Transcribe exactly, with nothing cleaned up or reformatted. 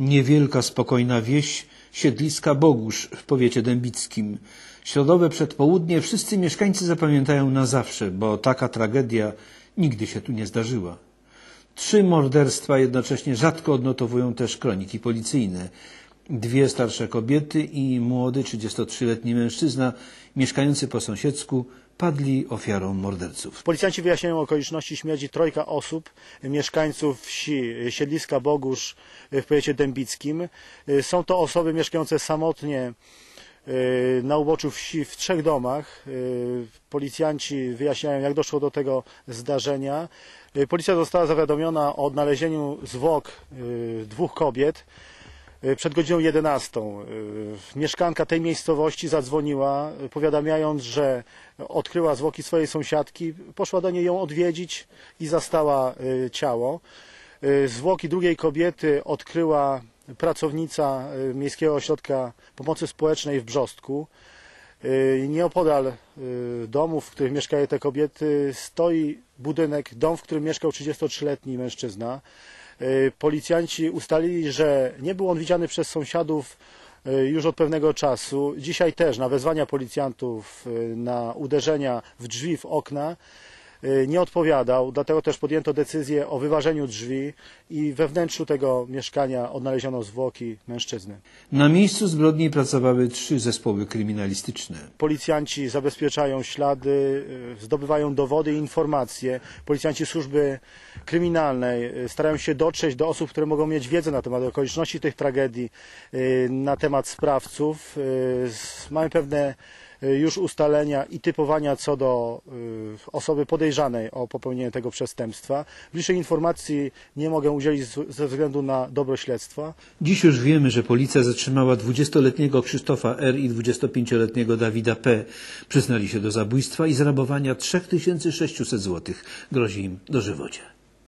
Niewielka, spokojna wieś siedliska Bogusz w powiecie dębickim. Środowe przedpołudnie wszyscy mieszkańcy zapamiętają na zawsze, bo taka tragedia nigdy się tu nie zdarzyła. Trzy morderstwa jednocześnie rzadko odnotowują też kroniki policyjne. Dwie starsze kobiety i młody, trzydziestotrzyletni mężczyzna mieszkający po sąsiedzku padli ofiarą morderców. Policjanci wyjaśniają okoliczności śmierci trojga osób, mieszkańców wsi siedliska Bogusz w powiecie dębickim. Są to osoby mieszkające samotnie na uboczu wsi w trzech domach. Policjanci wyjaśniają, jak doszło do tego zdarzenia. Policja została zawiadomiona o odnalezieniu zwłok dwóch kobiet przed godziną jedenastą. Mieszkanka tej miejscowości zadzwoniła, powiadamiając, że odkryła zwłoki swojej sąsiadki, poszła do niej ją odwiedzić i zastała ciało. Zwłoki drugiej kobiety odkryła pracownica Miejskiego Ośrodka Pomocy Społecznej w Brzostku. Nieopodal domów, w których mieszkają te kobiety, stoi budynek, dom, w którym mieszkał trzydziestotrzyletni mężczyzna. Policjanci ustalili, że nie był on widziany przez sąsiadów już od pewnego czasu. Dzisiaj też na wezwania policjantów, na uderzenia w drzwi, w okna nie odpowiadał, dlatego też podjęto decyzję o wyważeniu drzwi i we wnętrzu tego mieszkania odnaleziono zwłoki mężczyzny. Na miejscu zbrodni pracowały trzy zespoły kryminalistyczne. Policjanci zabezpieczają ślady, zdobywają dowody i informacje. Policjanci służby kryminalnej starają się dotrzeć do osób, które mogą mieć wiedzę na temat okoliczności tych tragedii, na temat sprawców. Mamy pewne już ustalenia i typowania co do osoby podejrzanej o popełnienie tego przestępstwa. Bliższej informacji nie mogę udzielić ze względu na dobro śledztwa. Dziś już wiemy, że policja zatrzymała dwudziestoletniego Krzysztofa R. i dwudziestopięcioletniego Dawida P. Przyznali się do zabójstwa i zrabowania trzy tysiące sześćset złotych. Grozi im dożywocie.